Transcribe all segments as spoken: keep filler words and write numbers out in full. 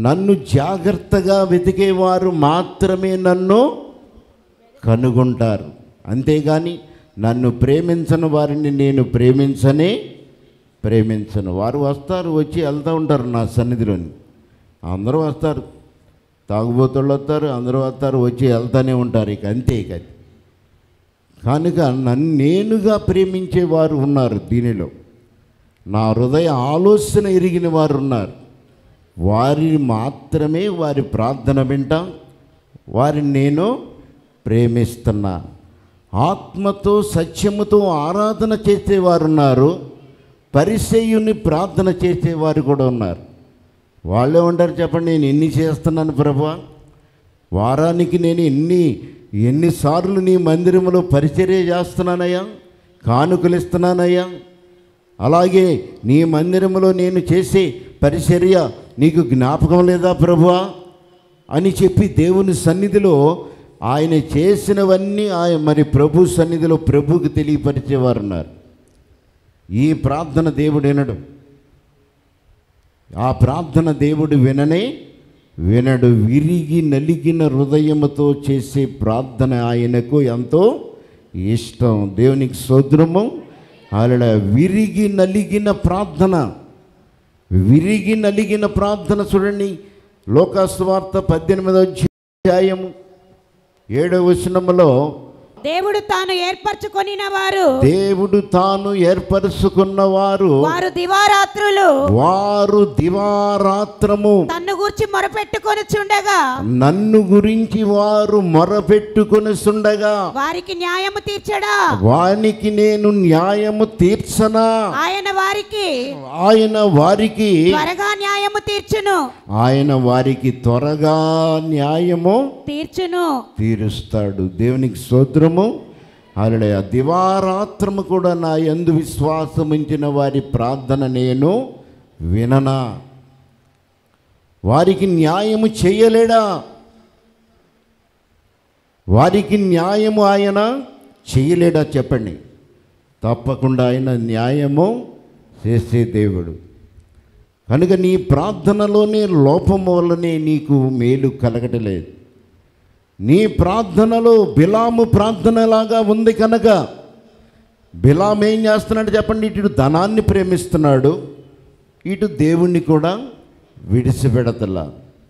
నన్ను జాగ్రత్తగా వెతికేవారు మాత్రమే నన్ను కనుగొంటారు. అంతేగాని నన్ను ప్రేమించని వారిని నేను ప్రేమించనే ప్రేమించను. వారు వస్తారు, వచ్చి వెళ్తూ ఉంటారు నా సన్నిధిలోని. అందరూ వస్తారు, తాగుబోతుళ్ళు వస్తారు, అందరూ వస్తారు, వచ్చి వెళ్తూనే ఉంటారు. ఇక అంతే. ఇక కనుక నన్ను నేనుగా ప్రేమించేవారు ఉన్నారు దీనిలో. నా హృదయ ఆలోచన ఎరిగిన వారు ఉన్నారు. వారిని మాత్రమే వారి ప్రార్థన వింటాం, వారిని నేను ప్రేమిస్తున్నా. ఆత్మతో సత్యముతో ఆరాధన చేసేవారు ఉన్నారు, పరిసయ్యుని ప్రార్థన చేసేవారు కూడా ఉన్నారు. వాళ్ళే ఉంటారు, చెప్పండి, నేను ఎన్ని చేస్తున్నాను ప్రభువా, వారానికి నేను ఎన్ని ఎన్నిసార్లు నీ మందిరంలో పరిచర్య చేస్తున్నానయ్యా, కానుకలు ఇస్తున్నానయ్యా, అలాగే నీ మందిరంలో నేను చేసే పరిచర్య నీకు జ్ఞాపకం లేదా ప్రభువా అని చెప్పి దేవుని సన్నిధిలో ఆయన చేసినవన్నీ ఆయన మరి ప్రభు సన్నిధిలో ప్రభువుకి తెలియపరిచేవారు ఉన్నారు. ఈ ప్రార్థన దేవుడు వినడు. ఆ ప్రార్థన దేవుడు విననే వినడు. విరిగి నలిగిన హృదయముతో చేసే ప్రార్థన ఆయనకు ఎంతో ఇష్టం. దేవునికి స్తోత్రము. అలా విరిగి నలిగిన ప్రార్థన, విరిగి నలిగిన ప్రార్థన చూడండి. లోకాసువార్త పద్దెనిమిదవ అధ్యాయము ఏడవ వచనములో, దేవుడు తాను ఏర్పరచుకొనిన వారు దేవుడు తాను ఏర్పరచుకున్న వారు వారు దివారాత్రులు వారు దివారాత్రము తన్ను గురించి మొరపెట్టుకొనుచుండగా నన్ను గురించి వారు మొరపెట్టుకొనుచుండగా వారికి న్యాయము తీర్చడా, వానికి నేను న్యాయము తీర్చనా, ఆయన వారికి ఆయన వారికి త్వరగా న్యాయము తీర్చును ఆయన వారికి త్వరగా న్యాయము తీర్చును తీరుస్తాడు. దేవునికి స్తోత్రము. హల్లెలూయా. దివారాత్రము కూడా నా యందు విశ్వాసం ఉంచిన వారి ప్రార్థన నేను విననా? వారికి న్యాయము చేయలేడా? వారికి న్యాయము ఆయన చేయలేడా? చెప్పండి. తప్పకుండా ఆయన న్యాయము చేసే దేవుడు. కనుక నీ ప్రార్థనలోనే లోపము వల్లనే నీకు మేలు కలగటలేదు. నీ ప్రార్థనలో బిలాము ప్రార్థనలాగా ఉంది. కనుక బిలాము ఏం చేస్తున్నాడు చెప్పండి? ఇటు ధనాన్ని ప్రేమిస్తున్నాడు, ఇటు దేవుణ్ణి కూడా విడిచిపెడతలా.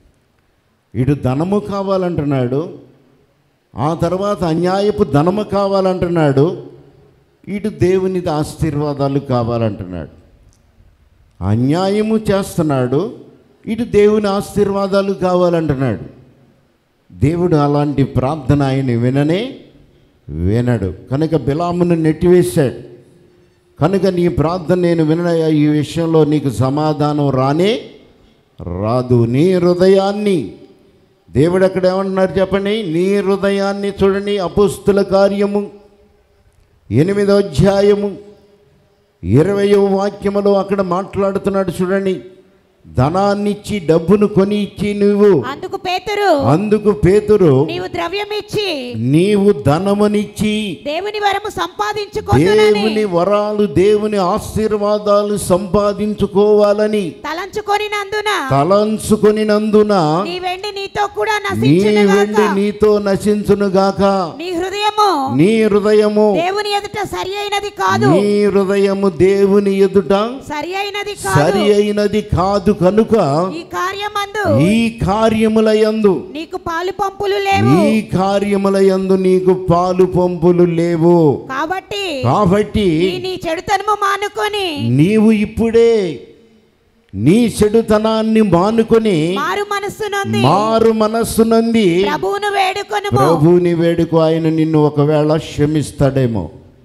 ఇటు ధనము కావాలంటున్నాడు, ఆ తర్వాత అన్యాయపు ధనము కావాలంటున్నాడు, ఇటు దేవుని ఆశీర్వాదాలు కావాలంటున్నాడు. అన్యాయము చేస్తున్నాడు, ఇటు దేవుని ఆశీర్వాదాలు కావాలంటున్నాడు. దేవుడు అలాంటి ప్రార్థన ఆయన విననే వినడు. కనుక బిలామును నెట్టివేశాడు. కనుక నీ ప్రార్థన నేను విననయ్యా, ఈ విషయంలో నీకు సమాధానం రానే రాదు. నీ హృదయాన్ని దేవుడు అక్కడ ఏమంటున్నారు చెప్పండి? నీ హృదయాన్ని చూడండి. అపోస్తుల కార్యము ఎనిమిదో అధ్యాయము ఇరవయో వాక్యములో అక్కడ మాట్లాడుతున్నాడు చూడండి. ధనాన్నిచ్చి డబ్బును కొని ఇచ్చి నువ్వు అందుకు పేతురు అందుకు పేతురు నీవు ద్రవ్యమిచ్చి నీవు ధనమునిచ్చి దేవుని వరము సంపాదించుకోవాలని దేవుని వరాలు దేవుని ఆశీర్వాదాలు సంపాదించుకోవాలని తలంచుకొనినందున తలంచుకొనినందున నీ వెండి నీతో కూడా నీ నశించును వెండి గాక, నీతో నశించును గాక. నీ హృదయము నీ హృదయము దేవుని ఎదుట సరి అయినది కాదు, నీ హృదయము దేవుని ఎదుట సరి అయినది సరి కాదు. అయినది కాదు. కనుక ఈ కార్యమందు ఈ కార్యముల యందు నీకు పాలు పంపులు లేవు, ఈ కార్యముల యందు నీకు పాలు పంపులు లేవు. కాబట్టి కాబట్టి ఈ నీ చెడుతనము మానుకొని నీవు ఇప్పుడే నీ చెడుతనాన్ని మానుకొని మారు మనస్సు నొంది మారు మనస్సు నంది ప్రభువును వేడుకొనుము. ప్రభువుని వేడుకు. ఆయన నిన్ను ఒకవేళ క్షమిస్తాడేమో.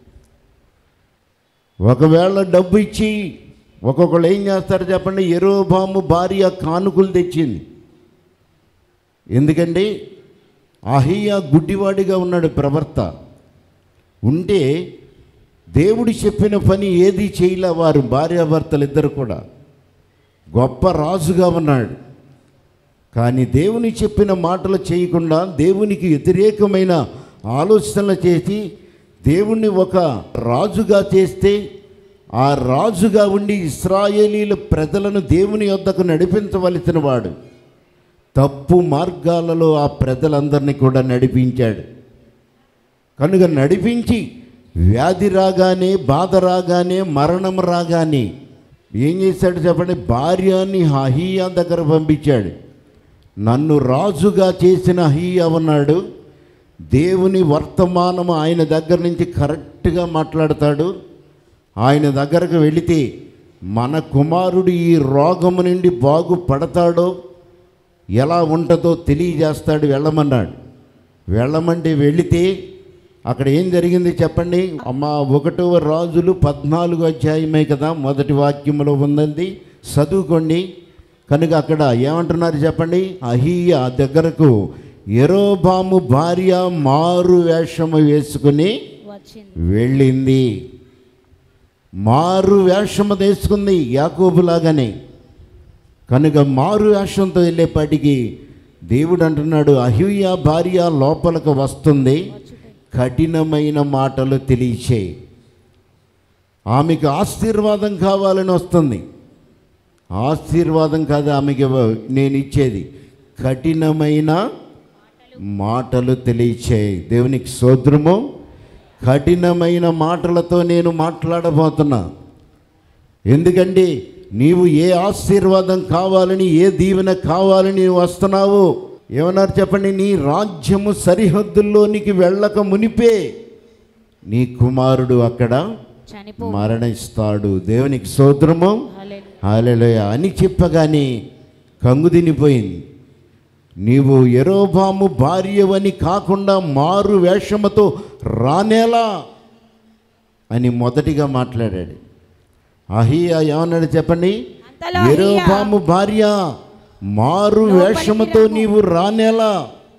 ఒకవేళ డబ్బు ఇచ్చి ఒక్కొక్కళ్ళు ఏం చేస్తారు చెప్పండి? యెరోబాము భార్య కానుకలు తెచ్చింది. ఎందుకండి? అహియా గుడ్డివాడిగా ఉన్నాడు ప్రవర్త. ఉంటే దేవుడు చెప్పిన పని ఏది చేయలే. వారు భార్యాభర్తలు ఇద్దరు కూడా. గొప్ప రాజుగా ఉన్నాడు, కానీ దేవుని చెప్పిన మాటలు చేయకుండా దేవునికి వ్యతిరేకమైన ఆలోచనలు చేసి దేవుణ్ణి ఒక రాజుగా చేస్తే, ఆ రాజుగా ఉండి ఇశ్రాయేలీల ప్రజలను దేవుని యొద్దకు నడిపించవలసిన వాడు తప్పు మార్గాలలో ఆ ప్రజలందరినీ కూడా నడిపించాడు. కనుక నడిపించి వ్యాధి రాగానే, బాధ రాగానే, మరణం రాగానే ఏం చేశాడు చెప్పండి? భార్యని అహీయా దగ్గర పంపించాడు. నన్ను రాజుగా చేసిన అహీయా ఉన్నాడు, దేవుని వర్తమానము ఆయన దగ్గర నుంచి కరెక్ట్గా మాట్లాడతాడు. ఆయన దగ్గరకు వెళితే మన కుమారుడు ఈ రోగము నుండి బాగుపడతాడో ఎలా ఉంటుందో తెలియజేస్తాడు, వెళ్ళమన్నాడు. వెళ్ళమంటే వెళితే అక్కడ ఏం జరిగింది చెప్పండి? అమ్మ ఒకటవ రాజులు పద్నాలుగు అధ్యాయమే కదా మొదటి వాక్యంలో ఉందండి, చదువుకోండి. కనుక అక్కడ ఏమంటున్నారు చెప్పండి? అహీయా దగ్గరకు యెరోబాము భార్య మారు వేషము వేసుకుని వెళ్ళింది. మారు వేషము వేసుకుంది యాకోబులాగానే. కనుక మారు వేషంతో వెళ్ళేపాటికి దేవుడు అంటున్నాడు, అహీయా భార్య లోపలికి వస్తుంది, కఠినమైన మాటలు తెలియచేయి. ఆమెకు ఆశీర్వాదం కావాలని వస్తుంది. ఆశీర్వాదం కాదు ఆమెకి నేను ఇచ్చేది, కఠినమైన మాటలు తెలియచేయి. దేవునికి స్తోత్రము. కఠినమైన మాటలతో నేను మాట్లాడబోతున్నా. ఎందుకంటే నీవు ఏ ఆశీర్వాదం కావాలని, ఏ దీవెన కావాలని నీవు వస్తున్నావు. ఏమన్నారు చెప్పండి? నీ రాజ్యము సరిహద్దుల్లోనికి వెళ్ళక మునిపే నీ కుమారుడు అక్కడ మరణిస్తాడు. దేవునికి స్తోత్రము. హల్లెలూయా అని చెప్పగానే కంగుదినిపోయింది. నీవు యెరోబాము భార్యవని కాకుండా మారు వేషముతో రానేలా అని మొదటిగా మాట్లాడాడు. అహీయా ఏమన్నాడు చెప్పండి? యెరోబాము భార్య మారు వేషముతో నీవు రానేలా.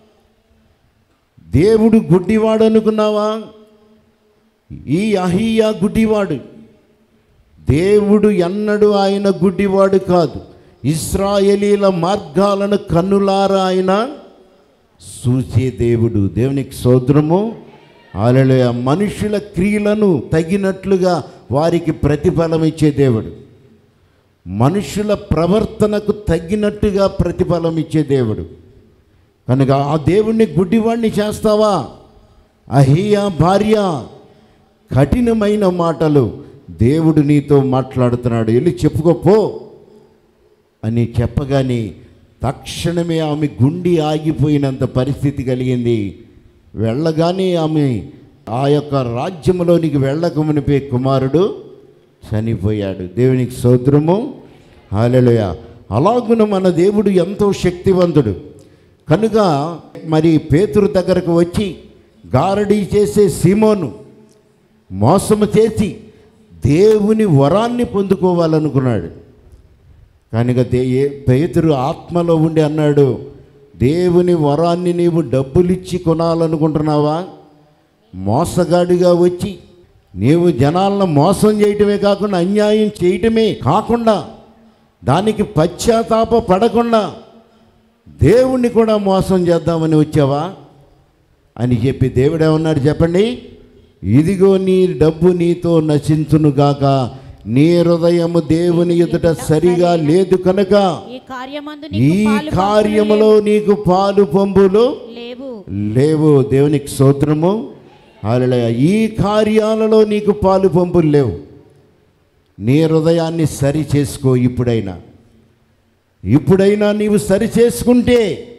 దేవుడు గుడ్డివాడు అనుకున్నావా? ఈ అహీయా గుడ్డివాడు. దేవుడు ఎన్నడూ ఆయన గుడ్డివాడు కాదు. ఇశ్రాయేలీల మార్గాలను కన్నులారా ఆయన చూసే దేవుడు. దేవునికి స్తోత్రము. హల్లెలూయా. మనుషుల క్రియలను తగినట్లుగా వారికి ప్రతిఫలం ఇచ్చే దేవుడు. మనుషుల ప్రవర్తనకు తగినట్టుగా ప్రతిఫలం ఇచ్చే దేవుడు. కనుక ఆ దేవుణ్ణి గుడ్డివాడిని చేస్తావా? అహీయా భార్య కఠినమైన మాటలు దేవుడు నీతో మాట్లాడుతున్నాడు, వెళ్ళి చెప్పుకోపో అని చెప్పగానే తక్షణమే ఆమె గుండె ఆగిపోయినంత పరిస్థితి కలిగింది. వెళ్ళగానే ఆమె ఆ యొక్క రాజ్యంలోనికి వెళ్ళకమునిపే కుమారుడు చనిపోయాడు. దేవునికి స్తోత్రము. హల్లెలూయా. అలాగున మన దేవుడు ఎంతో శక్తివంతుడు. కనుక మరి పేతురు దగ్గరకు వచ్చి గారడీ చేసే సీమోను మోసము చేసి దేవుని వరాన్ని పొందుకోవాలనుకున్నాడు. కనుక దే పేతురు ఆత్మలో ఉండి అన్నాడు, దేవుని వరాన్ని నీవు డబ్బులిచ్చి కొనాలనుకుంటున్నావా? మోసగాడిగా వచ్చి నీవు జనాలను మోసం చేయటమే కాకుండా, అన్యాయం చేయటమే కాకుండా, దానికి పశ్చాత్తాప పడకుండా దేవుణ్ణి కూడా మోసం చేద్దామని వచ్చావా అని చెప్పి దేవుడు ఏమన్నాడు చెప్పండి? ఇదిగో నీ డబ్బు నీతో నశించునుగాక, నీ హృదయము దేవుని ఎదుట సరిగా లేదు కనుక ఈ కార్యములో నీకు పాలు పంపులు లేవు. దేవునికి స్తోత్రము. హల్లెలూయా. ఈ కార్యాలలో నీకు పాలు పంపులు లేవు. నీ హృదయాన్ని సరి చేసుకో. ఇప్పుడైనా ఇప్పుడైనా నీవు సరి చేసుకుంటే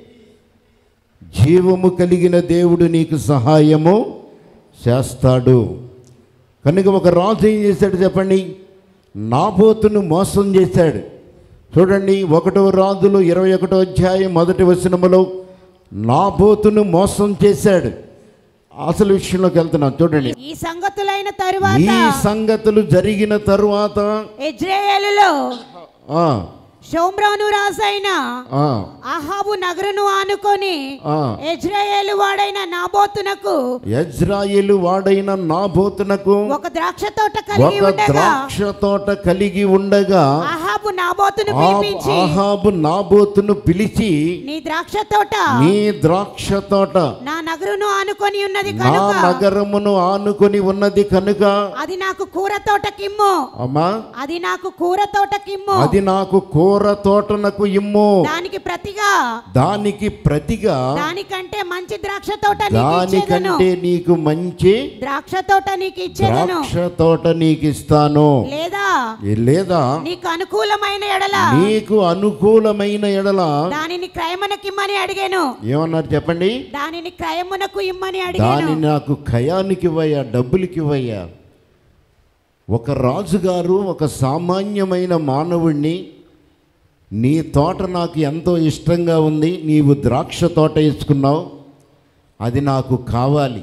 జీవము కలిగిన దేవుడు నీకు సహాయము చేస్తాడు. కనుక ఒక రాజు ఏం చేశాడు చెప్పండి? నాబోతును మోసం చేశాడు. చూడండి, ఒకటో రాజులు ఇరవై ఒకటో అధ్యాయం మొదటి వచనములో నాబోతును మోసం చేశాడు. అసలు విషయంలోకి వెళ్తున్నాం. చూడండి, ఈ సంగతులైన తరువాత ఈ సంగతులు జరిగిన తరువాత యెజ్రెయేలులో ఆ షోమ్రోను రాజైన అహాబు నగరును ఆనుకొని యెజ్రెయేలు వాడైన నాబోతునకు యెజ్రెయేలు వాడైన నాబోతునకు ఒక ద్రాక్ష తోట కలిగి ఒక ఉండగా ద్రాక్ష తోట కలిగి ఉండగా అహాబు నాబోతును పిలిపించి అహాబు నాబోతును పిలిచి నీ ద్రాక్ష తోట నీ ద్రాక్ష తోట నా నగరును ఆనుకొని ఉన్నది నా కనుక నగరమును ఆనుకొని ఉన్నది కనుక అది నాకు కూర తోటకిమ్ము. అమ్మా, అది నాకు కూర తోటకిమ్ము. అది నాకు కూర తోటనకు ఇమ్ము. దానికి ప్రతిగా దానికి ప్రతిగా దానికంటే మంచి ద్రాక్ష తోట నీకు ఇచ్చేదను. దానికంటే నీకు మంచి ద్రాక్ష తోట నీకు ఇచ్చేదను. ద్రాక్ష తోట నీకు ఇస్తాను. లేదా లేదా నీకు అనుకూలమైన ఎడల నీకు అనుకూలమైన ఎడల దానిని క్రయమునకు ఇమ్మని అడిగాను. ఏమన్నారు చెప్పండి? దానిని క్రయమునకు ఇమ్మని అడిగాను. దాని నాకు ఖయానికి ఇవ్వయ్యా, డబ్బులకి ఇవ్వయ్యా. ఒక రాజుగారు ఒక సామాన్యమైన మానవుణ్ణి, నీ తోట నాకు ఎంతో ఇష్టంగా ఉంది, నీవు ద్రాక్ష తోట వేసుకున్నావు, అది నాకు కావాలి,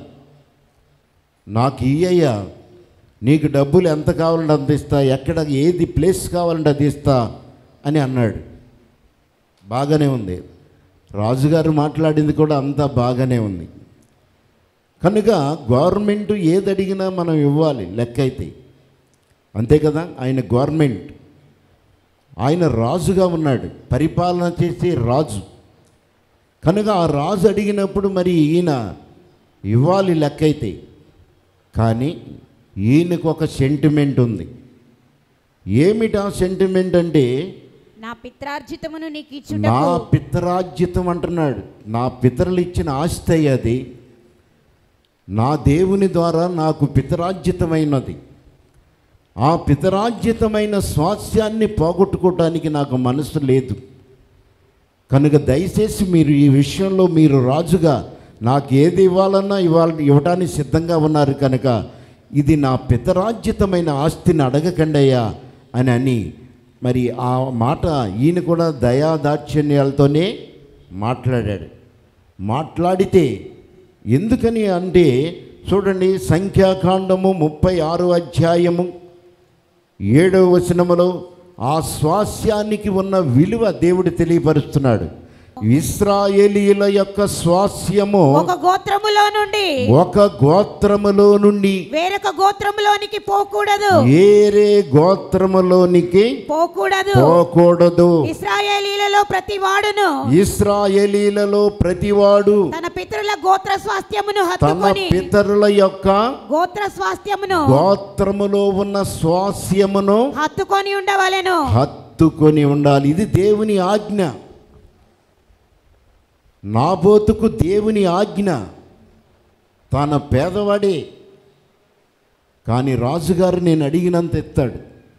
నాకు ఇయ్యయ్యా, నీకు డబ్బులు ఎంత కావాలంటే అంత ఇస్తా, ఎక్కడ ఏది ప్లేస్ కావాలంటే అది ఇస్తా అని అన్నాడు. బాగానే ఉంది, రాజుగారు మాట్లాడింది కూడా అంతా బాగానే ఉంది. కనుక గవర్నమెంట్ ఏది అడిగినా మనం ఇవ్వాలి, లెక్క అయితే అంతే కదా. ఆయన గవర్నమెంట్, ఆయన రాజుగా ఉన్నాడు, పరిపాలన చేసే రాజు. కనుక ఆ రాజు అడిగినప్పుడు మరి ఈయన ఇవ్వాలి లెక్క అయితే. కానీ ఈయనకు ఒక సెంటిమెంట్ ఉంది. ఏమిటా సెంటిమెంట్ అంటే, నా పిత్రార్జితమును నీకు నా ఇచ్చుటకు. పితరార్జితం అంటున్నాడు. నా పితరులు ఇచ్చిన ఆస్తి అది, నా దేవుని ద్వారా నాకు పితరార్జితమైనది. ఆ పితరార్జితమైన స్వాస్యాన్ని పోగొట్టుకోవడానికి నాకు మనసు లేదు. కనుక దయచేసి మీరు ఈ విషయంలో మీరు రాజుగా నాకు ఏది ఇవ్వాలన్నా ఇవ్వాల ఇవ్వడానికి సిద్ధంగా ఉన్నారు కనుక ఇది నా పితరార్జితమైన ఆస్తిని అడగకండి అయ్యా అని అని మరి ఆ మాట ఈయన కూడా దయాదాక్షిణ్యాలతోనే మాట్లాడాడు. మాట్లాడితే ఎందుకని అంటే చూడండి, సంఖ్యాకాండము ముప్పై ఆరు అధ్యాయము ఏడవ వచనములో ఆ స్వాస్యానికి ఉన్న విలువ దేవుడు తెలియపరుస్తున్నాడు. ఇశ్రాయేలీయుల యొక్క స్వాస్యము ఒక గోత్రములో నుండి ఒక గోత్రములో నుండి వేరొక గోత్రములోనికి పోకూడదు. వేరే గోత్రములోనికి పోకూడదు. పోకూడదు. ఇశ్రాయేలీయులలో ప్రతి వాడును ఇశ్రాయేలీయులలో ప్రతివాడు తన పితరుల గోత్ర స్వాస్థ్యమును తన హత్తుకొని పితరుల యొక్క గోత్ర స్వాస్థ్యమును గోత్రములో ఉన్న స్వాస్యమును హత్తుకొని ఉండవలెను. హత్తుకొని ఉండాలి. ఇది దేవుని ఆజ్ఞ. నాబోతుకు దేవుని ఆజ్ఞ. తన పేదవాడే, కానీ రాజుగారు నేను అడిగినంత ఎత్తాడు.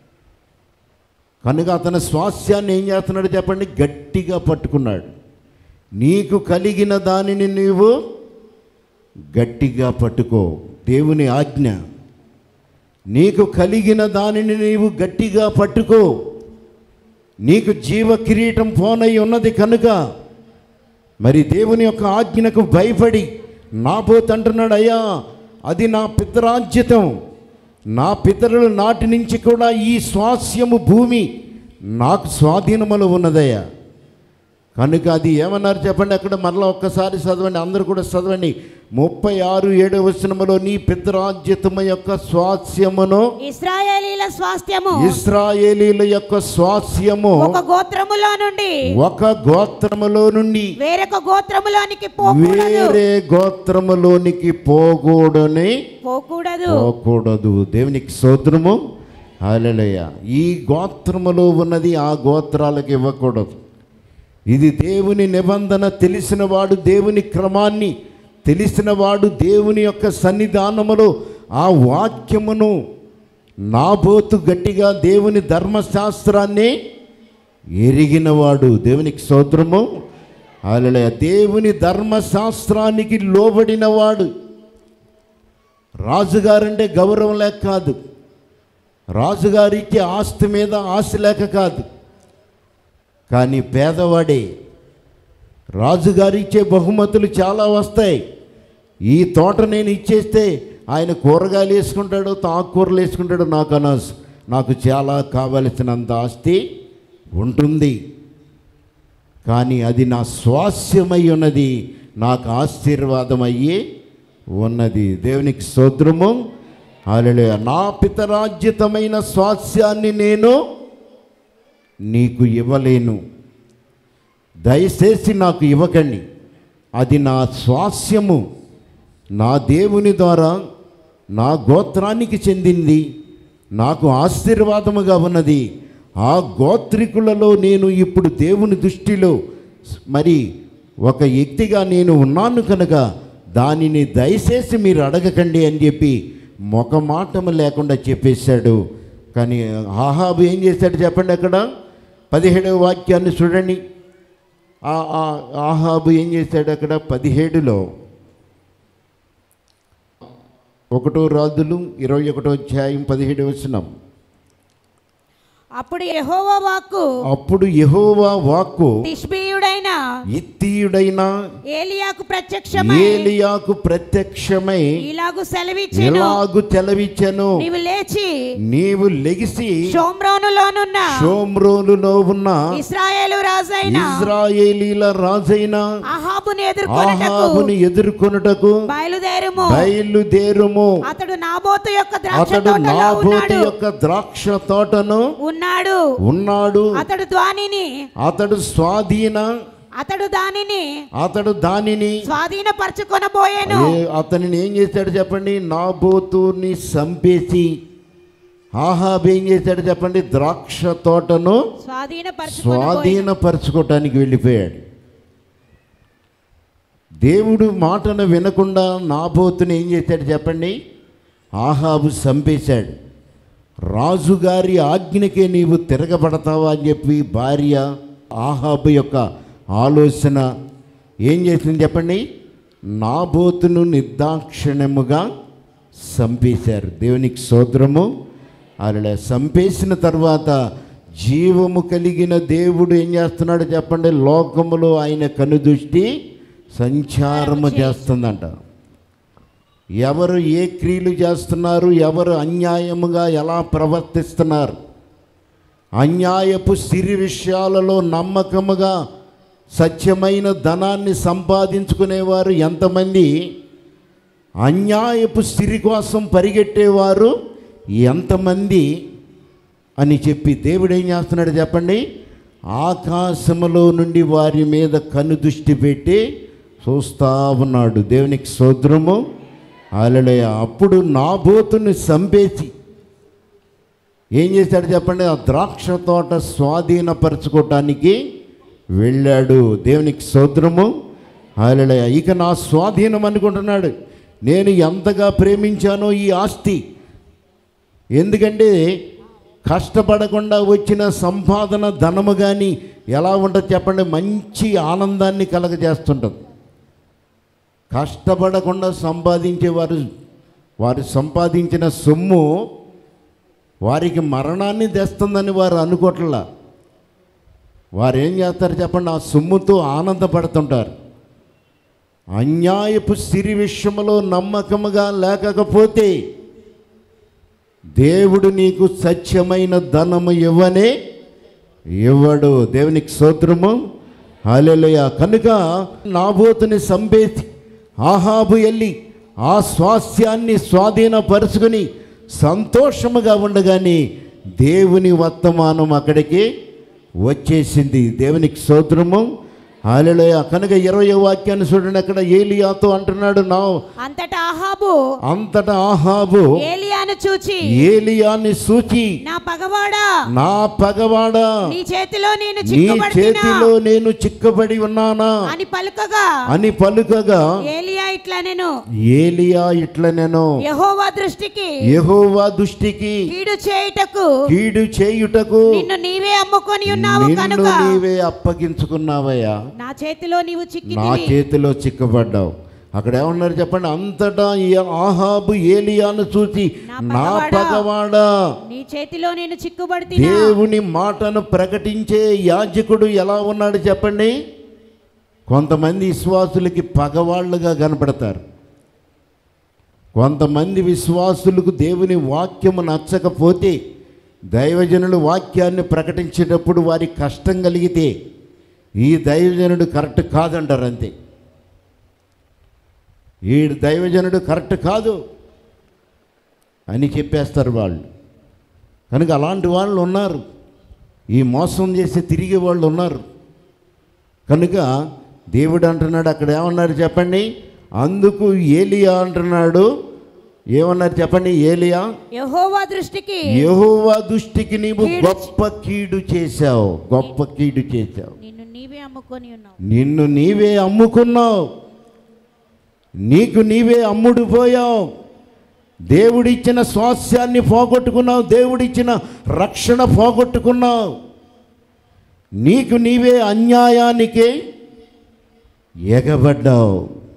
కనుక అతని స్వాస్యాన్ని ఏం చేస్తున్నాడు చెప్పండి? గట్టిగా పట్టుకున్నాడు. నీకు కలిగిన దానిని నీవు గట్టిగా పట్టుకో, దేవుని ఆజ్ఞ. నీకు కలిగిన దానిని నీవు గట్టిగా పట్టుకో. నీకు జీవ కిరీటం పోనై ఉన్నది కనుక మరి దేవుని యొక్క ఆజ్ఞకు భయపడి నాబోతు అంటున్నాడు, అయ్యా అది నా పితరార్జితం, నా పితరుల నాటి నుంచి కూడా ఈ స్వాస్యము భూమి నాకు స్వాధీనములో ఉన్నదయ్యా. కనుక అది ఏమన్నారు చెప్పండి? అక్కడ మరలా ఒక్కసారి చదవండి, అందరూ కూడా చదవండి. ముప్పై ఆరు ఏడవ వచనములో నీ పితరార్జితము యొక్క స్వాస్యమును ఇశ్రాయేలీయుల స్వాస్థ్యము ఇశ్రాయేలీయుల యొక్క స్వాస్యము ఒక గోత్రములో నుండి ఒక గోత్రములో నుండి వేరొక గోత్రములోనికి పోకూడదు. వేరే గోత్రములోనికి పోకూడని పోకూడదు పోకూడదు. దేవునికి స్తోత్రము, హల్లెలూయా. ఈ గోత్రములో ఉన్నది ఆ గోత్రాలకు ఇవ్వకూడదు. ఇది దేవుని నిబంధన. తెలిసినవాడు దేవుని క్రమాన్ని తెలిసినవాడు దేవుని యొక్క సన్నిధానములో ఆ వాక్యమును నాబోతు గట్టిగా దేవుని ధర్మశాస్త్రాన్ని ఎరిగినవాడు. దేవునికి స్తోత్రము, హల్లెలూయా. దేవుని ధర్మశాస్త్రానికి లోబడినవాడు. రాజుగారంటే గౌరవం లేక కాదు, రాజుగారికి ఆస్తి మీద ఆశ లేక కాదు, కానీ పేదవాడే. రాజుగారు ఇచ్చే బహుమతులు చాలా వస్తాయి. ఈ తోట నేను ఇచ్చేస్తే ఆయన కూరగాయలు వేసుకుంటాడు, ఆకుకూరలు వేసుకుంటాడు, నాకు అనస్ నాకు చాలా కావలసినంత ఆస్తి ఉంటుంది. కానీ అది నా స్వాస్యమై ఉన్నది, నాకు ఆశీర్వాదమయ్యి ఉన్నది. దేవునికి స్తోత్రము, హల్లెలూయా. నా పితరార్జితమైన స్వాస్యాన్ని నేను నీకు ఇవ్వలేను, దయచేసి నాకు ఇవ్వకండి. అది నా స్వాస్యము, నా దేవుని ద్వారా నా గోత్రానికి చెందింది, నాకు ఆశీర్వాదముగా ఉన్నది. ఆ గోత్రికులలో నేను ఇప్పుడు దేవుని దృష్టిలో మరి ఒక వ్యక్తిగా నేను ఉన్నాను కనుక దానిని దయచేసి మీరు అడగకండి అని చెప్పి మొకమాటము లేకుండా చెప్పేశాడు. కానీ ఆహాబు ఏం చేశాడు చెప్పండి, అక్కడ పదిహేడవ వాక్యాన్ని చూడండి. ఆ ఆహాబు ఏం చేశాడు అక్కడ పదిహేడులో, ఒకటో రాజులు ఇరవై ఒకటో అధ్యాయం పదిహేడు వచనం. అప్పుడు యెహోవా వాక్కు అప్పుడు యెహోవా వాక్కు తిష్బీయుడైన ఇత్తీయుడైన ఏలియాకు ప్రత్యక్షమై ఏలియాకు ప్రత్యక్షమై ఇలాగు సెలవిచ్చెను, ఇలాగు తెలవిచ్చెను, నీవు లేచి నీవు లెగిసి షోమ్రోనులోనున్న షోమ్రోనులో ఉన్న ఇశ్రాయేలు రాజైన ఇశ్రాయేలీల రాజైన అహాబుని ఎదుర్కొనుటకు అహాబుని ఎదుర్కొనుటకు బయలుదేరుము బయలుదేరుము. అతడు నాబోతు యొక్క ద్రాక్ష అతడు తోటలో నాబోతు ఉన్నాడు యొక్క ద్రాక్ష తోటను ఉన్నాడు ఉన్నాడు అతడు దానిని అతడు స్వాధీన అతడు దానిని అతడు దానిని స్వాధీనపరచుకొనబోయెను. ఏ- అతనిని ఏం చేశాడు చెప్పండి, నాబోతుని సంపేసి ఆహాబు ఏం చేశాడు చెప్పండి, ద్రాక్ష తోటను స్వాధీనపరచుకొనబోయెను. స్వాధీనపరచుకోవటానికి వెళ్ళిపోయాడు. దేవుడు మాటను వినకుండా నాబోతుని ఏం చేశాడు చెప్పండి, ఆహాబు సంపేశాడు. రాజుగారి ఆజ్ఞకే నీవు తిరగబడతావా అని చెప్పి భార్య ఆహాబు యొక్క ఆలోచన ఏం చేసింది చెప్పండి, నాబోతును నిర్దాక్షిణ్యముగా సంపేశారు. దేవునికి స్తోత్రము. అలా సంపేసిన తర్వాత జీవము కలిగిన దేవుడు ఏం చేస్తున్నాడు చెప్పండి, లోకములో ఆయన కనుదృష్టి సంచారము చేస్తుందంట. ఎవరు ఏ క్రియలు చేస్తున్నారు, ఎవరు అన్యాయముగా ఎలా ప్రవర్తిస్తున్నారు, అన్యాయపు సిరి విషయాలలో నమ్మకముగా సత్యమైన ధనాన్ని సంపాదించుకునేవారు ఎంతమంది, అన్యాయపు సిరి కోసం పరిగెట్టేవారు ఎంతమంది అని చెప్పి దేవుడు ఏం చేస్తున్నాడు చెప్పండి, ఆకాశములో నుండి వారి మీద కనుదృష్టి పెట్టి చూస్తూ ఉన్నాడు. దేవునికి స్తోత్రము. హల్లెలూయా. అప్పుడు నాబోతుని సంపేసి ఏం చేశాడు చెప్పండి, ఆ ద్రాక్ష తోట స్వాధీనపరచుకోవటానికి వెళ్ళాడు. దేవునికి స్తోత్రము. హల్లెలూయా. ఇక నా స్వాధీనం అనుకుంటున్నాడు. నేను ఎంతగా ప్రేమించానో ఈ ఆస్తి, ఎందుకంటే కష్టపడకుండా వచ్చిన సంపాదన ధనము కానీ ఎలా ఉంటుంది చెప్పండి, మంచి ఆనందాన్ని కలగజేస్తుంటుంది. కష్టపడకుండా సంపాదించేవారు వారు సంపాదించిన సొమ్ము వారికి మరణాన్ని తెస్తుందని వారు అనుకోవట్లా. వారు ఏం చేస్తారు చెప్పండి, ఆ సొమ్ముతో ఆనందపడుతుంటారు. అన్యాయపు సిరి విషయంలో నమ్మకముగా లేకపోతే దేవుడు నీకు సత్యమైన ధనము ఇవ్వనే ఇవ్వడు. దేవునికి స్తోత్రము. హల్లెలూయా. కనుక నాబోతుని సంపేసి ఆహాబు వెళ్ళి ఆ స్వాస్థ్యాన్ని స్వాధీనపరుచుకుని సంతోషముగా ఉండగానే దేవుని వర్తమానం అక్కడికి వచ్చేసింది. దేవునికి స్తోత్రము. హల్లెలూయా. కనుక ఇరవై వాక్యాన్ని చూడండి, అక్కడ ఏలియాతో అంటున్నాడు, నా అంతటా ఆహాబు అంతటా ఆహాబు ఏలియాను చూచి ఏలియాని సూచి, నా పగవాడా నా పగవాడా, నీ చేతిలో నేను నీ చిక్కబడినా చేతిలో నేను చిక్కబడి ఉన్నానా అని పలుకగా అని పలుకగా ఏలియా ఇట్లా నేను ఏలియా ఇట్ల నేను యెహోవా దృష్టికి యెహోవా దృష్టికి కీడు చేయుటకు కీడు చేయుటకు నిన్ను నీవే అమ్ముకొని ఉన్నావు నిన్ను కనుక నీవే అప్పగించుకున్నావయ్యా, నా చేతిలో నీవు చిక్కి నా చేతిలో చిక్కబడ్డావు. అక్కడ ఏమన్నారు చెప్పండి, అంతటా ఈ ఆహాబు ఏలియాను చూసి, నా పగవాడా, నీ చేతిలో నేను చిక్కుబడి దేవుని మాటను ప్రకటించే యాజకుడు ఎలా ఉన్నాడు చెప్పండి. కొంతమంది విశ్వాసులకి పగవాళ్ళుగా కనపడతారు. కొంతమంది విశ్వాసులకు దేవుని వాక్యము నచ్చకపోతే, దైవజనులు వాక్యాన్ని ప్రకటించేటప్పుడు వారికి కష్టం కలిగితే ఈ దైవజనుడు కరెక్ట్ కాదంటారు. అంతే, ఈ దైవజనుడు కరెక్ట్ కాదు అని చెప్పేస్తారు వాళ్ళు. కనుక అలాంటి వాళ్ళు ఉన్నారు, ఈ మోసం చేసి తిరిగే వాళ్ళు ఉన్నారు. కనుక దేవుడు అంటున్నాడు, అక్కడ ఏమన్నారు చెప్పండి, అందుకు ఏలియా అంటున్నాడు, ఏమన్నారు చెప్పండి? ఏలియా, యెహోవా దృష్టికి యెహోవా దృష్టికి నీవు కీడు గొప్ప కీడు చేశావు, గొప్ప కీడు చేశావు. నిన్ను నీవే అమ్ముకొని ఉన్నావు. నిన్ను నీవే అమ్ముకున్నావు, నీకు నీవే అమ్ముడు పోయావు. దేవుడిచ్చిన స్వాస్థ్యాన్ని పోగొట్టుకున్నావు, దేవుడిచ్చిన రక్షణ పోగొట్టుకున్నావు. నీకు నీవే అన్యాయానికి ఎగబడ్డావు.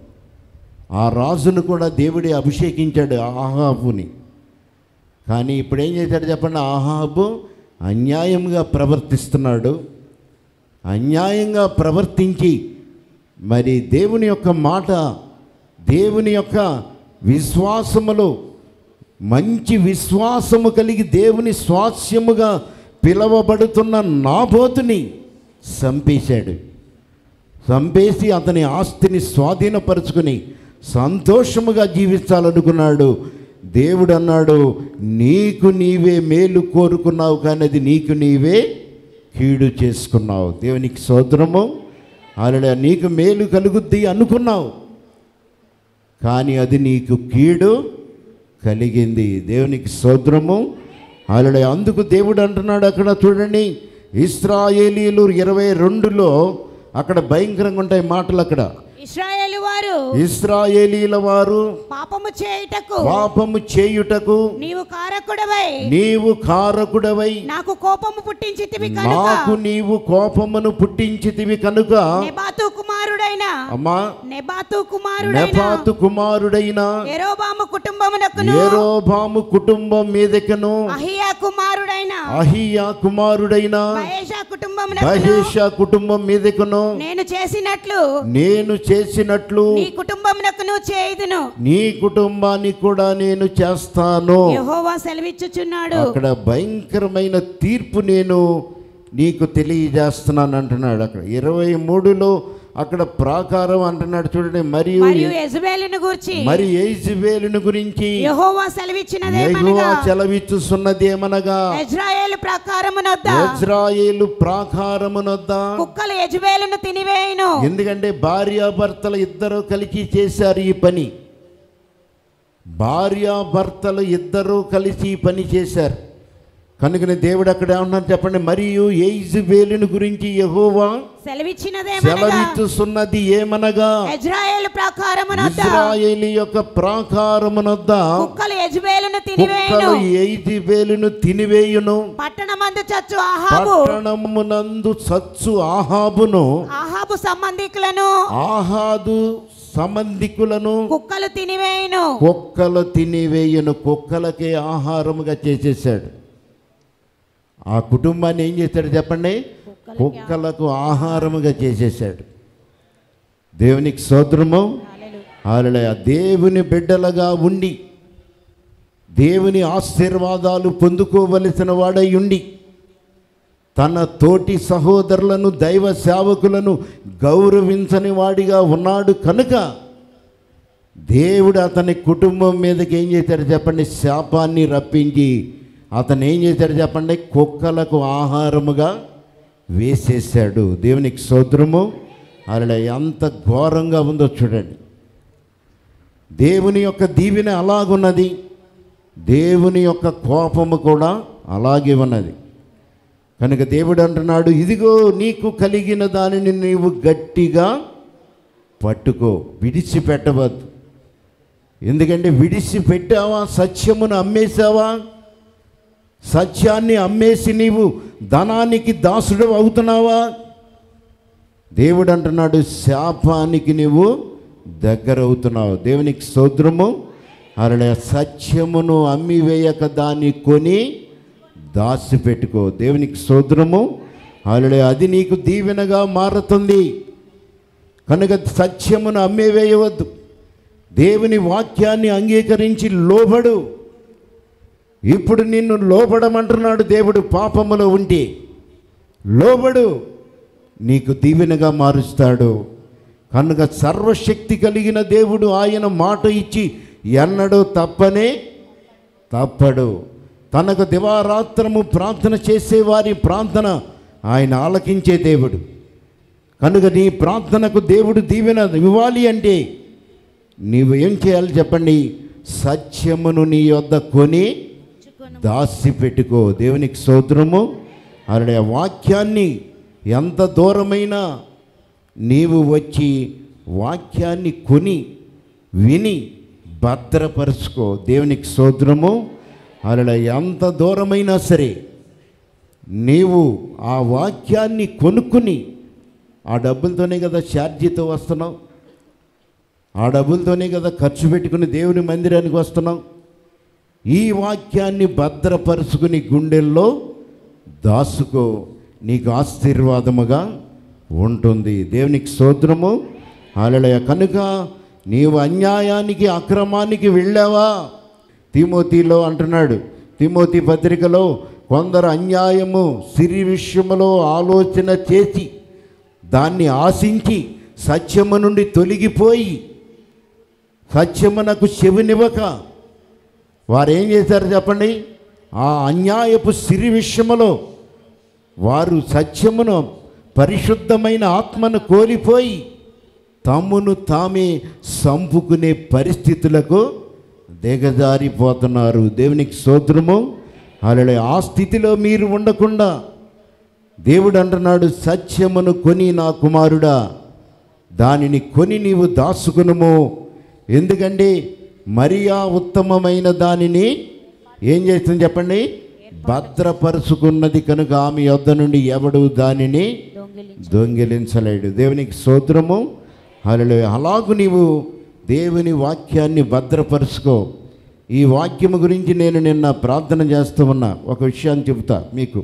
ఆ రాజును కూడా దేవుడే అభిషేకించాడు, ఆహాబుని. కానీ ఇప్పుడు ఏం చేశాడు చెప్పండి? ఆహాబు అన్యాయంగా ప్రవర్తిస్తున్నాడు. అన్యాయంగా ప్రవర్తించి మరి దేవుని యొక్క మాట, దేవుని యొక్క విశ్వాసములో మంచి విశ్వాసము కలిగి దేవుని స్వాస్యముగా పిలవబడుతున్న నాబోతుని చంపేశాడు. చంపేసి అతని ఆస్తిని స్వాధీనపరుచుకుని సంతోషముగా జీవించాలనుకున్నాడు. దేవుడు అన్నాడు, నీకు నీవే మేలు కోరుకున్నావు, కానీ అది నీకు నీవే కీడు చేసుకున్నావు. దేవునికి స్తోత్రము. అలా నీకు మేలు కలుగుద్ది అనుకున్నావు, కానీ అది నీకు కీడు కలిగింది. దేవునికి స్తోత్రము. అలా అందుకు దేవుడు అంటున్నాడు అక్కడ చూడండి, ఇశ్రాయేలీలు ఇరవై రెండులో అక్కడ భయంకరంగా ఉంటాయి మాటలు. అక్కడ ఇశ్రాయేలు వారు ఇశ్రాయేలీల వారు పాపము చేయుటకు పాపము చేయుటకు నీవు కారకుడవై నీవు కారకుడవై నాకు కోపము పుట్టించితివి కనుక నాకు నీవు కోపమును పుట్టించితివి కనుక నెబాతు కుమారుడైన అమ్మా నెబాతు కుమారుడైన నెబాతు కుమారుడైన యెరోబాము కుటుంబమునకును యెరోబాము కుటుంబం మీదకును అహియా కుమారుడైన అహియా కుమారుడైన బయెషా కుటుంబమునకును బయెషా కుటుంబం మీదకును నేను చేసినట్లు నేను చేసినట్లు నీ కుటుంబమునకును చేయుదును, నీ కుటుంబానికి కూడా నేను చేస్తాను. యెహోవా సెలవిచ్చుచున్నాడు. అక్కడ భయంకరమైన తీర్పు నేను నీకు తెలియజేస్తున్నాను అంటున్నాడు. అక్కడ ఇరవై మూడులో అక్కడ ప్రాకారం అంటున్నాడు చూడండి. మరియు మరియు యెజబెలును గురించి మరి యెజబెలును గురించి యెహోవా సెలవిచ్చినదేమనగా యెహోవా సెలవిచ్చుచున్నదేమనగా యెజ్రాయేలు ప్రాకారమునొద్ద యెజ్రాయేలు ప్రాకారమునొద్ద కుక్కలు యెజబెలును తినివేయును. ఎందుకంటే భార్యాభర్తలు ఇద్దరు కలిసి చేశారు ఈ పని. భార్యాభర్తలు ఇద్దరు కలిసి ఈ పని చేశారు కనుకనే దేవుడు అక్కడ ఏమన్నారు చెప్పండి? మరియు యెజబెలును గురించి యెహోవా సెలవిచ్చినదేమనగా సెలవిచ్చుచున్నది ఏమనగా యెజ్రాయేలు ప్రాకారమునొద్ద ఇశ్రాయేలు యొక్క ప్రాకారమునొద్ద కుక్కలు యెజబెలును తినివేయును. కుక్కలు యెజబెలును తినివేయును. పట్టణమందు చచ్చు ఆహాబు పట్టణమునందు చచ్చు ఆహాబును ఆహాబు సంబంధికులను ఆహాదు సంబంధికులను కుక్కలు తినివేయును. కుక్కలు తినివేయును. కుక్కలకే ఆహారముగా చేసేసాడు. ఆ కుటుంబాన్ని ఏం చేశాడు చెప్పండి? కుక్కలకు ఆహారముగా చేసేసాడు. దేవునికి స్తోత్రము. హల్లెలూయా. దేవుని బిడ్డలుగా ఉండి దేవుని ఆశీర్వాదాలు పొందుకోవలసిన వాడై ఉండి తన తోటి సహోదరులను దైవ సేవకులను గౌరవించని వాడిగా ఉన్నాడు కనుక దేవుడు అతని కుటుంబం మీదకి ఏం చేశాడు చెప్పండి? శాపాన్ని రప్పించి అతను ఏం చేశాడు చెప్పండి? కుక్కలకు ఆహారముగా వేసేసాడు. దేవునికి స్తోత్రము. అలా ఎంత ఘోరంగా ఉందో చూడండి. దేవుని యొక్క దీవెన అలాగున్నది, దేవుని యొక్క కోపము కూడా అలాగే ఉన్నది. కనుక దేవుడు అంటున్నాడు, ఇదిగో నీకు కలిగిన దానిని నీవు గట్టిగా పట్టుకో, విడిచిపెట్టవద్దు. ఎందుకంటే విడిచిపెట్టావా, సత్యమును అమ్మేశావా? సత్యాన్ని అమ్మేసి నీవు ధనానికి దాసుడు అవుతున్నావా? దేవుడు అంటున్నాడు, శాపానికి నీవు దగ్గర అవుతున్నావు. దేవునికి స్తోత్రము. అలా సత్యమును అమ్మివేయక దాన్ని కొని దాచిపెట్టుకో. దేవునికి స్తోత్రము. అలా అది నీకు దీవెనగా మారుతుంది. కనుక సత్యమును అమ్మివేయవద్దు. దేవుని వాక్యాన్ని అంగీకరించి లోబడు. ఇప్పుడు నిన్ను లోబడమంటున్నాడు దేవుడు. పాపములో ఉంటే లోబడు, నీకు దీవెనగా మారుస్తాడు. కనుక సర్వశక్తి కలిగిన దేవుడు ఆయన మాట ఇచ్చి ఎన్నడూ తప్పనే తప్పడు. తనకు దివారాత్రము ప్రార్థన చేసేవారి ప్రార్థన ఆయన ఆలకించే దేవుడు. కనుక నీ ప్రార్థనకు దేవుడు దీవెన ఇవ్వాలి అంటే నీవు ఏం చేయాలి చెప్పండి? సత్యమును నీ యొద్ద కొని దాసి పెట్టుకో. దేవునికి స్తోత్రము. అలాగే వాక్యాన్ని ఎంత దూరమైనా నీవు వచ్చి వాక్యాన్ని కొని విని భద్రపరుచుకో. దేవునికి స్తోత్రము. అలాగే ఎంత దూరమైనా సరే నీవు ఆ వాక్యాన్ని కొనుక్కుని, ఆ డబ్బులతోనే కదా ఛార్జీతో వస్తున్నావు, ఆ డబ్బులతోనే కదా ఖర్చు పెట్టుకుని దేవుని మందిరానికి వస్తున్నావు. ఈ వాక్యాన్ని భద్రపరుచుకుని గుండెల్లో దాసుకో, నీకు ఆశీర్వాదముగా ఉంటుంది. దేవునికి స్తోత్రము. హల్లెలూయా. కనుక నీవు అన్యాయానికి అక్రమానికి వెళ్ళావా? తిమోతిలో అంటున్నాడు, తిమోతి పత్రికలో, కొందరు అన్యాయము సిరి విషయములో ఆలోచన చేసి దాన్ని ఆశించి సత్యము నుండి తొలగిపోయి సత్యమునకు చెవినివ్వక వారు ఏం చేశారు చెప్పండి? ఆ అన్యాయపు సిరి విషయములో వారు సత్యమును, పరిశుద్ధమైన ఆత్మను కోల్పోయి తమ్మును తామే సంపుకునే పరిస్థితులకు దిగజారిపోతున్నారు. దేవునికి స్తోత్రము. హల్లెలూయా. ఆ స్థితిలో మీరు ఉండకుండా దేవుడు అంటున్నాడు, సత్యమును కొని నా కుమారుడా దానిని కొని నీవు దాసుకునుము. ఎందుకంటే మరియా ఉత్తమమైన దానిని ఏం చేస్తుంది చెప్పండి? భద్రపరుచుకున్నది కనుక ఆమె యొద్ద నుండి ఎవడు దానిని దొంగిలించలేడు. దేవునికి స్తోత్రము. హల్లెలూయా. అలాగు నీవు దేవుని వాక్యాన్ని భద్రపరుచుకో. ఈ వాక్యము గురించి నేను నిన్న ప్రార్థన చేస్తూ ఉన్నా. ఒక విషయాన్ని చెబుతా మీకు.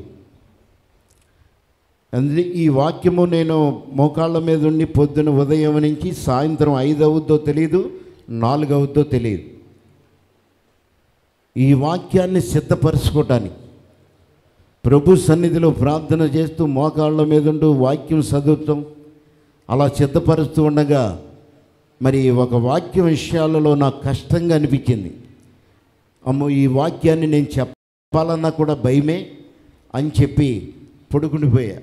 అందుకే ఈ వాక్యము నేను మోకాళ్ళ మీద ఉండి పొద్దున ఉదయం నుంచి సాయంత్రం ఐదు అవుద్దో తెలియదు, నాలుగు అవుద్దో తెలియదు, ఈ వాక్యాన్ని సిద్ధపరచుకోవటానికి ప్రభు సన్నిధిలో ప్రార్థన చేస్తూ మోకాళ్ళ మీద ఉంటూ వాక్యం చదువుతాం. అలా సిద్ధపరుస్తూ ఉండగా మరి ఒక వాక్యం విషయాలలో నాకు కష్టంగా అనిపించింది. అమ్మో, ఈ వాక్యాన్ని నేను చెప్పాలన్నా కూడా భయమే అని చెప్పి పడుకునిపోయా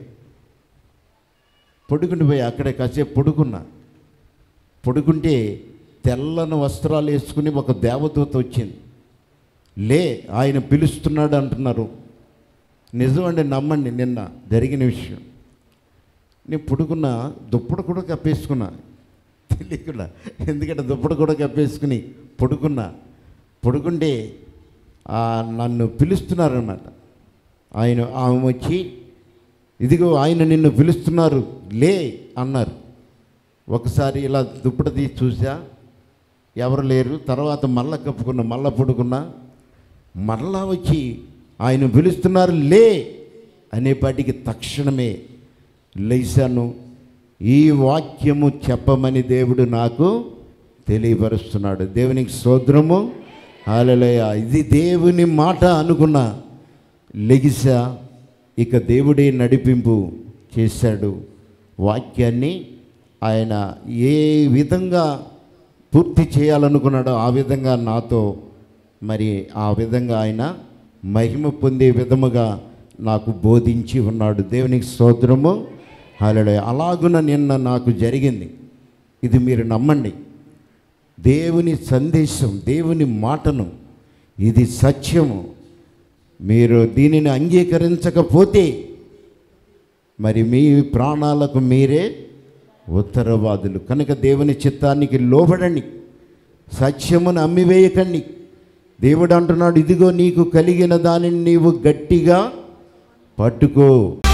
పడుకునిపోయా అక్కడే కాసేపు పడుకున్నా. పడుకుంటే తెల్లని వస్త్రాలు వేసుకుని ఒక దేవదూత వచ్చింది. లే, ఆయన పిలుస్తున్నాడు అంటున్నారు. నిజమండి, నమ్మండి, నిన్న జరిగిన విషయం. నేను పడుకున్నా, దుప్పటి కూడా కప్పేసుకున్నా తెలియకుండా. ఎందుకంటే దుప్పటి కూడా కప్పేసుకుని పడుకున్నా. పడుకుంటే నన్ను పిలుస్తున్నారన్నమాట. ఆయన ఆమె వచ్చి, ఇదిగో ఆయన నిన్ను పిలుస్తున్నారు, లే అన్నారు. ఒకసారి ఇలా దుప్పటి తీసి చూసా, ఎవరు లేరు. తర్వాత మళ్ళా కప్పుకున్నా, మళ్ళా పడుకున్నా. మరలా వచ్చి ఆయన పిలుస్తున్నారు, లే అనేపాటికి తక్షణమే లేచాను. ఈ వాక్యము చెప్పమని దేవుడు నాకు తెలియపరుస్తున్నాడు. దేవునికి స్తోత్రము. హల్లెలూయా. ఇది దేవుని మాట అనుకున్నా. లెగిసా. ఇక దేవుడే నడిపింపు చేశాడు. వాక్యాన్ని ఆయన ఏ విధంగా పూర్తి చేయాలనుకున్నాడో ఆ విధంగా నాతో మరి ఆ విధంగా ఆయన మహిమ పొందే విధముగా నాకు బోధించి ఉన్నాడు. దేవునికి స్తోత్రము. హల్లెలూయా. అలాగున నిన్న నాకు జరిగింది. ఇది మీరు నమ్మండి. దేవుని సందేశం, దేవుని మాటను, ఇది సత్యము. మీరు దీనిని అంగీకరించకపోతే మరి మీ ప్రాణాలకు మీరే ఉత్తరవాదులు. కనుక దేవుని చిత్తానికి లోబడండి, సత్యమును అమ్మివేయకండి. దేవుడు అంటున్నాడు, ఇదిగో నీకు కలిగిన దానిని నీవు గట్టిగా పట్టుకో.